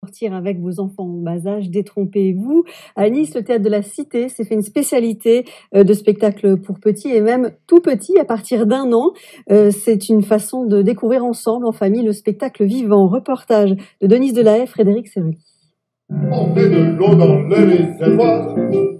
Sortir avec vos enfants en bas âge, détrompez-vous. À Nice, le théâtre de la Cité s'est fait une spécialité de spectacle pour petits et même tout petits à partir d'1 an. C'est une façon de découvrir ensemble en famille le spectacle vivant. Reportage de Denise Delahaye, Frédéric Serruy. On met de l'eau dans le réservoir,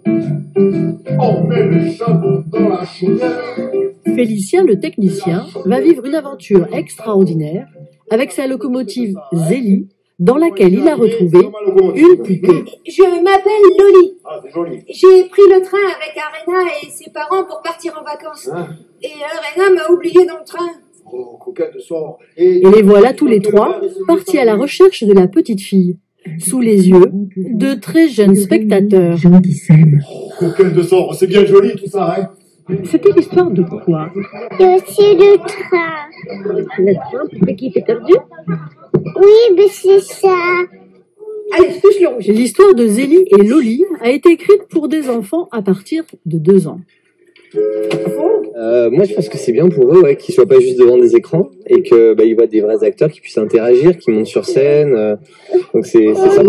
on met le chapeau dans la chaudière. Félicien, le technicien, va vivre une aventure extraordinaire avec sa locomotive Zélie, dans laquelle il a retrouvé une poupée. Je m'appelle Loli. Ah, c'est joli. J'ai pris le train avec Arena et ses parents pour partir en vacances. Hein? Et Arena m'a oublié dans le train. Oh, coquin de sort. Et les voilà tous les trois partis à la recherche de la petite fille, sous les yeux de très jeunes spectateurs. Oh, coquin de sort, c'est bien joli tout ça, hein? C'était l'histoire de quoi? C'est le train. Le train, poupée qui était perdue? Oui, mais c'est ça. Allez, touche le rouge. L'histoire de Zélie et Loli a été écrite pour des enfants à partir de 2 ans. Moi, je pense que c'est bien pour eux, qu'ils soient pas juste devant des écrans et que ils voient des vrais acteurs qui puissent interagir, qui montent sur scène. Donc c'est sympa.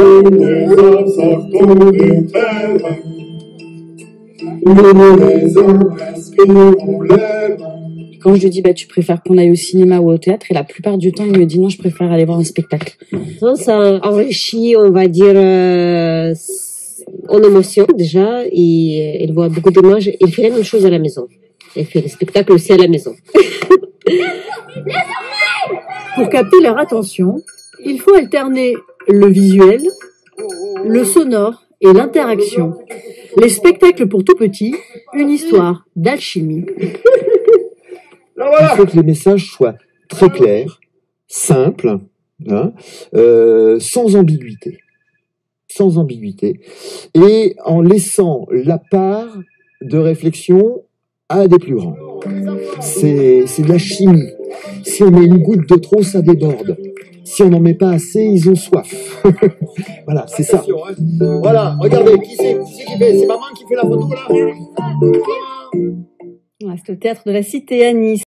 Quand je lui dis tu préfères qu'on aille au cinéma ou au théâtre, et la plupart du temps il me dit non, je préfère aller voir un spectacle. Ça enrichit, on va dire, en émotion déjà, et elle voit beaucoup d'images. Il fait la même chose à la maison. Elle fait le spectacle aussi à la maison. Pour capter leur attention, il faut alterner le visuel, le sonore et l'interaction. Les spectacles pour tout petits, une histoire d'alchimie. Il faut que les messages soient très clairs, simples, sans ambiguïté. Sans ambiguïté. Et en laissant la part de réflexion à des plus grands. C'est de la chimie. Si on met une goutte de trop, ça déborde. Si on n'en met pas assez, ils ont soif. Voilà, c'est ça. Voilà, regardez, qui c'est qui fait? C'est maman qui fait la photo là? C'est au théâtre de la Cité à Nice.